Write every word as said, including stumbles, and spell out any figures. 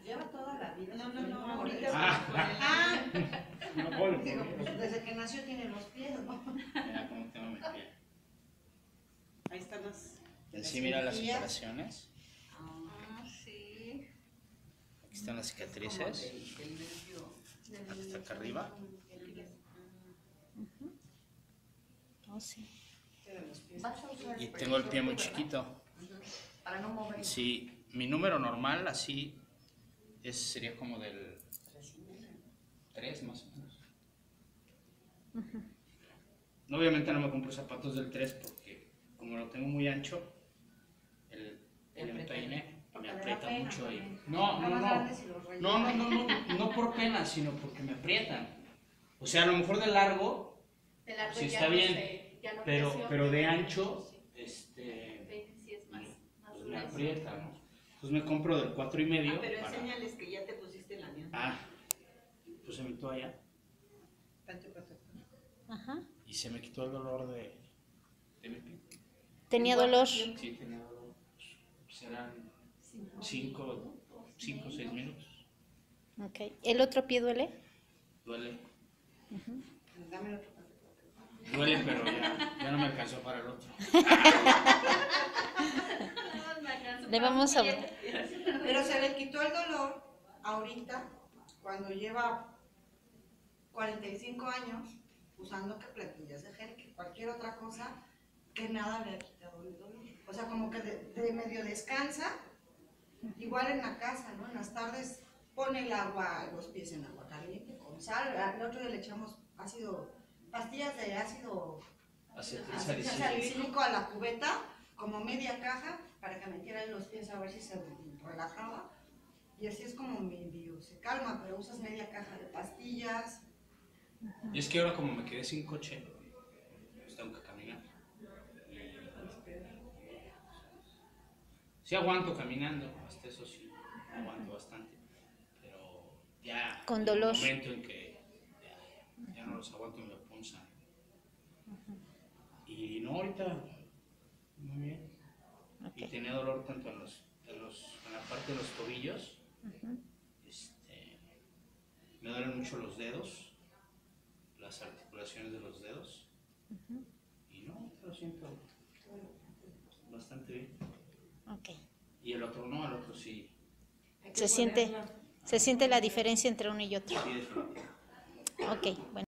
Lleva toda la vida. No, no, no, no, ahorita. Ah, ah. No puedo, Digo, pues, desde que nació tiene los pies, ¿no? mira cómo tengo mi pie. Ahí están las. En sí, mira las cirugías. operaciones. Ah, sí. Aquí están las cicatrices. Del nervio. Aquí está acá arriba. Oh, sí. De los pies. Vas a usar Y tengo el pie muy ¿verdad? chiquito. Para no mover. Sí, mi número normal así es, sería como del tres más o menos. No, obviamente no me compro zapatos del tres porque como lo tengo muy ancho, el, el empeine me aprieta mucho y... No, no, no, no, no, no, no, no por pena, sino porque me aprietan. O sea, a lo mejor de largo, De largo sí ya está no bien, se- ya no pero, creció, pero de ancho, este, veinte sí es más, más pues me grueso. aprieta, ¿no? Entonces me compro del cuatro y medio. Ah, pero para... enséñales que ya te pusiste la mía. Ah, puse mi toalla Tanto protector. Ajá. y se me quitó el dolor de, de mi pie. Tenía dolor. Sí, tenía dolor. Pues, serán cinco, cinco o seis minutos. Ok. ¿El otro pie duele? Duele. Dame el otro protector. Duele, pero ya, ya no me alcanzó para el otro. Le vamos a... Pero se le quitó el dolor ahorita, cuando lleva cuarenta y cinco años, usando que plantillas de gel, que cualquier otra cosa, que nada le ha quitado el dolor. O sea, como que de, de medio descansa, igual en la casa, ¿no? En las tardes pone el agua, los pies en agua caliente, con sal. El otro día le echamos ácido, pastillas de ácido Acetil acetil salicílico. salicílico a la cubeta, como media caja, para que metiera en los pies a ver si se relajaba. Y así es como medio se calma, pero usas media caja de pastillas. Y es que ahora como me quedé sin coche, pues tengo que caminar. Sí aguanto caminando, hasta eso sí, aguanto bastante. Pero ya Con hay dolor. un momento en que ya, ya no los aguanto y me punzan. Y no, ahorita muy bien. Y Ok. tenía dolor tanto en, los, en, los, en la parte de los tobillos. Este, me duelen mucho los dedos, las articulaciones de los dedos. Y no, lo siento bastante bien. Ok. Y el otro no, el otro sí. Se siente, se siente la diferencia entre uno y otro. Sí, definitivamente. Ok, bueno.